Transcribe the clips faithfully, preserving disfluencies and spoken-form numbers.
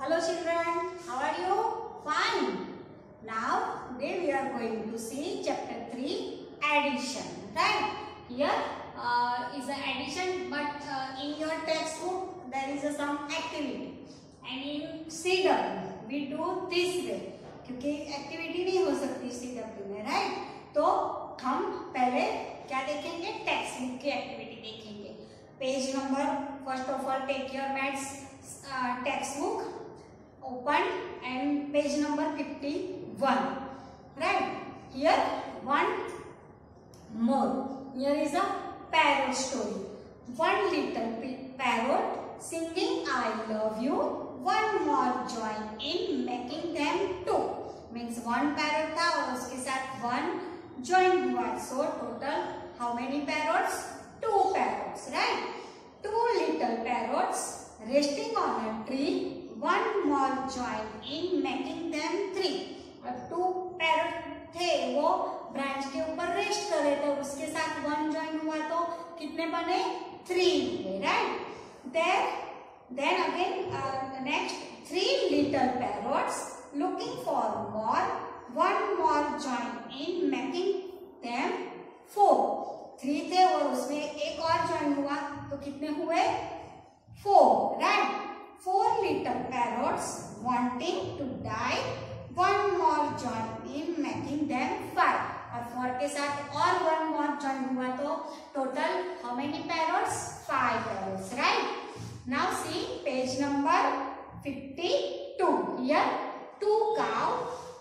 Hello children, how are you? Fine. Now today we are going to see chapter three, addition. Right? Here uh, is an addition, but uh, in your textbook there is a some activity, and in C W we do this way, क्योंकि activity नहीं हो सकती C W में, right? तो हम पहले क्या देखेंगे? टेक्स्ट बुक की एक्टिविटी देखेंगे. Page number, first of all take your maths textbook, open and page number fifty-one, right? Here one more. Here is a parrot story. One little parrot singing I love you. One more join in making them two. Means one parrot था और उसके साथ one join हुआ. So total how many parrots? Two parrots, right? Two little parrots resting on a tree. One more join in making them three. अब two parrot थे, वो branch के ऊपर रेस्ट कर रहे थे, उसके साथ वन ज्वाइन हुआ तो कितने बने? थ्री हुए, right? Then then again next three little parrots looking for more. One more join in making them four. Three थे और उसमें एक और ज्वाइन हुआ तो कितने हुए? Four, right? Four little parrots wanting to die. One more join in making them five. और four के साथ और one more join हुआ तो total how many parrots? Five parrots, right? Now see page number fifty-two. Here two cow.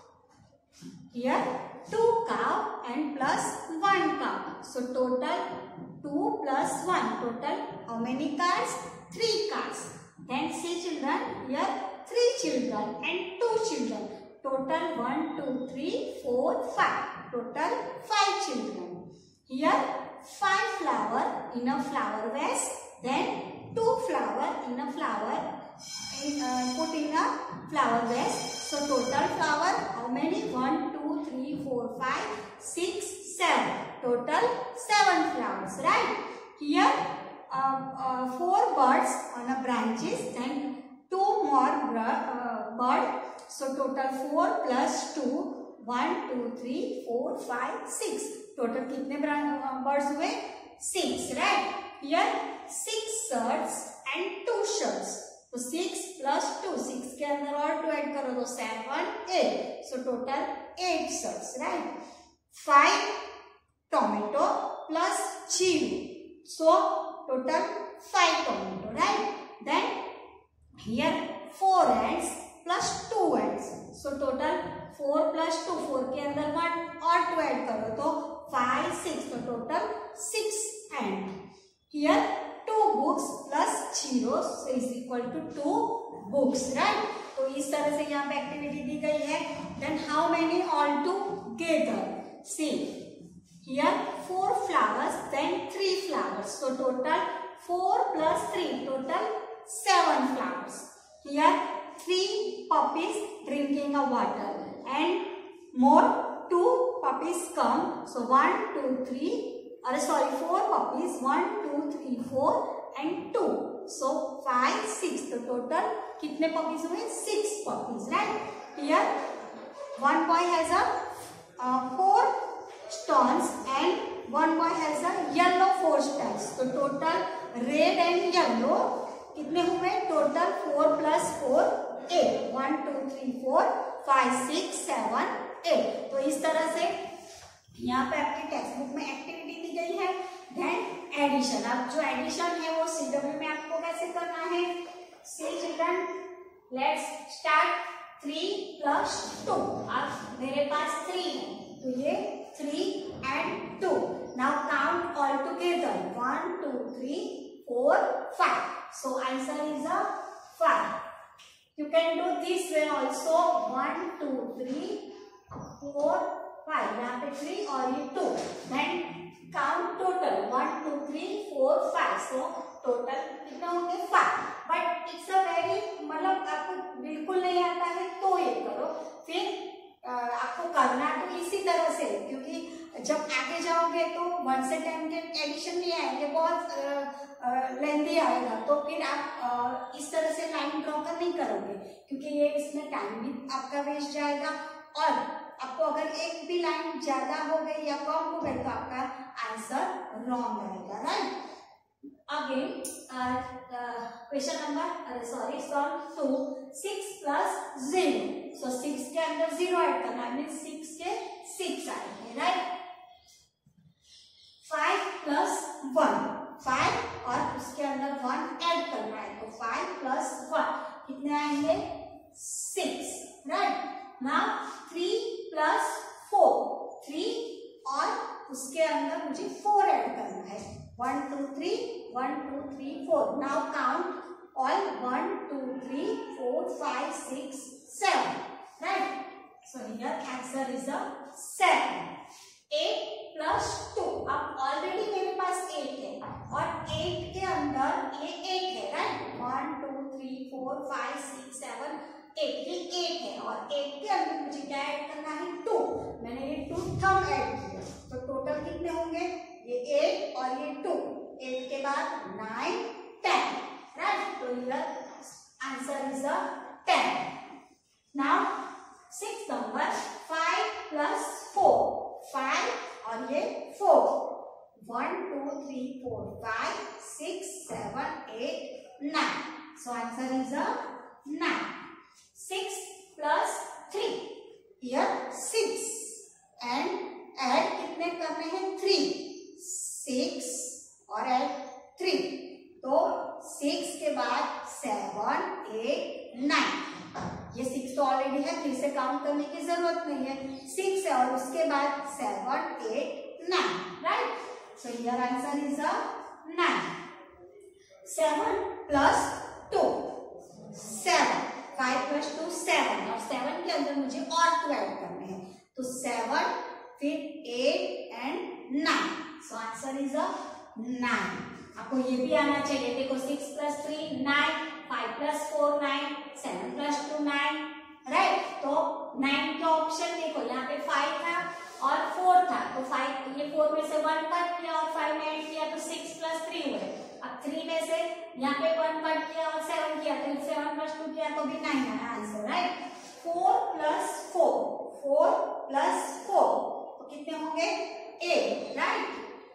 Here two cow and plus one cow. So total two plus one. Total how many cars? Three cars. Then see children, here three children and two children. Total one, two, three, four, five. Total five children. Here five flower in a flower vase. Then two flower in a flower in, uh, put in a flower vase. So total flower how many? One, two, three, four, five, six, seven. Total seven flowers, right? Here Uh, uh, four birds on a branches, then two more uh, bird. So total four plus two, one, two, three, four, five, six. Total कितने birds हुए? Six, right? Here six shirts and two shirts. तो six plus two, six के अंदर और two add करो तो seven, eight. So total eight shirts, right? Five tomato plus chili. So total five tomato, right? Then here four ants plus two ants. So total four plus two, four के अंदर one और two add करो तो five, six. तो total six ant. Here two books plus zero so is equal to two books, right? तो इस तरह से यहाँ पे एक्टिविटी दी गई है. Then how many all together? See. Here four flowers, then three flowers. So total four plus three, total seven flowers. Here three puppies drinking a water, and more two puppies come. So one, two, three. Or sorry, four puppies. One, two, three, four, and two. So five, six. So total कितने puppies हुए? Six puppies, right? Here one boy has a uh, four stones and one boy has a yellow four stones. So total red and yellow कितने हुए? Total four plus four, eight. One, two, three, four, five, six, seven, eight. तो इस तरह से यहाँ पे आपकी text book में एक्टिविटी दी गई है. Then addition. अब जो एडिशन है वो C W में आपको कैसे करना है? See children, let's start. Three plus two. अब मेरे पास three है तो ये three and two. Now count all together. One, two, three, four, five. So answer is a five. You can do this way also. One, two, three, four, five. यहाँ पे three और ये two. Then count total. One, two, three, four, five. So total कितना होंगे? Five. But it's a very मतलब आपको बिल्कुल नहीं आता है तो ये करो. फिर आपको करना तो इसी तरह से, क्योंकि जब आगे जाओगे तो वन से टेन के एडिशन नहीं आएंगे, बहुत लेंथी आएगा. तो फिर आप इस तरह से लाइन लाइन ड्रॉ कर नहीं करोगे, क्योंकि ये इसमें टाइम भी आपका वेस्ट जाएगा, और आपको अगर एक भी लाइन ज्यादा हो गई या कम हो गई तो आपका आंसर रॉन्ग आएगा, right. Again, uh, uh, question number, uh, sorry, sum to six plus zero. So six के अंदर zero ऐड करना है, means six के six आएंगे, right? Five plus one, five और उसके अंदर one ऐड करना है, तो five plus one कितने आएंगे? Six, right? Now three plus four, three और उसके अंदर मुझे four ऐड करना है, one two three, one two three four. Now count all one two three four five six seven, right? So here answer is a seven. eight plus two, अब already मेरे पास eight है, और eight के अंदर ये eight है, right? one two three four five six seven eight, ये eight है, और eight के अंदर मुझे क्या ऐड करना है? two. मैंने ये two थम ऐड किया, तो टोटल कितने होंगे? ये eight और ये two, eight के बाद nine ten, right? तो here answer is a ten. Now sixth number, five plus four, five और ये four, one two three four five six seven eight nine. So answer is a nine. six plus three, here six and add कितने करने हैं? three. six और add three, तो six के बाद seven eight nine, ये six तो already है, फिर से काउंट करने की जरूरत नहीं है, six है और उसके बाद seven eight nine, right? So your answer is a nine. seven plus two, seven, five plus two seven, और seven के अंदर मुझे और two ऐड करने हैं, तो seven फिर eight and nine. So answer is a nine. आपको ये भी आना चाहिए, देखो six plus three nine, five plus four nine, seven plus two nine, right? तो nine का ऑप्शन देखो, यहाँ पे five था और four था, तो five, ये four में से one कट किया और five में ऐड किया, तो six plus three हुए। अब three में से यहाँ पे one कट किया और seven किया, तो seven plus two किया तो भी nine है answer, right? four plus four, four plus four, तो कितने होंगे? eight, right?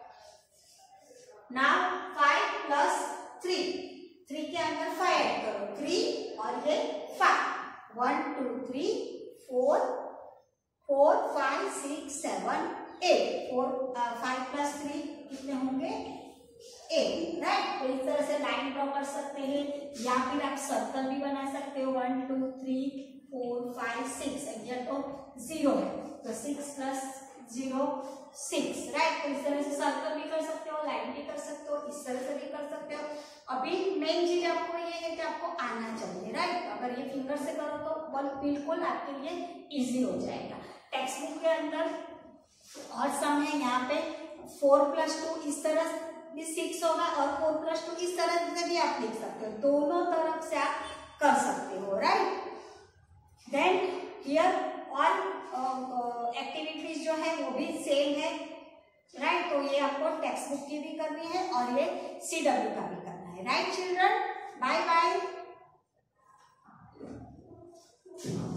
Now five plus three, three के अंदर five ऐड करो, three और ये five, one two three four, four five six seven eight, four five plus three कितने होंगे? eight, right? तो इस तरह से लाइन ड्रॉ कर सकते हैं, या फिर आप सर्कल भी बना सकते हो, one two three four five six, ये तो जीरो है, तो six plus zero six, right? तो इस तरह से सर्कल भी कर सकते हो, लाइन भी कर सकते हो, इस तरह से भी कर सकते हो। अभी मेन चीज आपको ये है कि आपको आना चाहिए, राइट? अगर ये फिंगर से करो तो बल बिल्कुल आपके लिए इजी हो जाएगा। टेक्स्ट बुक के अंदर और सम है, यहाँ पे फोर प्लस टू इस तरह भी सिक्स होगा और फोर प्लस टू इस तरह से भी आप लिख सकते हो, दोनों तरफ से आप कर सकते हो, राइट? देन हियर और एक्टिविटीज जो है वो भी सेम है, राइट? तो ये आपको टेक्स्ट बुक की भी करनी है और ये सी डब्ल्यू का भी करना है, राइट चिल्ड्रन? Bye bye.